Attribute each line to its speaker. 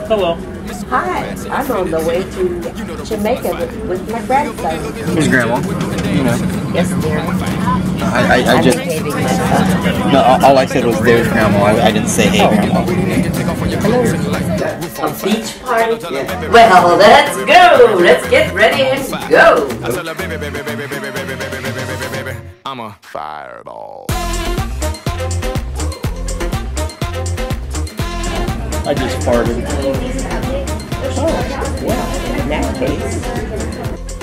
Speaker 1: Hello.
Speaker 2: Hi, I'm on the way to Jamaica with my grandson.
Speaker 3: Who's Grandma? You know.
Speaker 2: Yes, dear.
Speaker 3: I just...
Speaker 2: behaving myself.
Speaker 3: No, all I said was there's Grandma. I didn't say hey, Grandma.
Speaker 2: A beach party? Yeah. Well, let's go. Let's get ready and go.
Speaker 4: I'm a fireball.
Speaker 1: I just farted.
Speaker 2: Oh, well, in that case.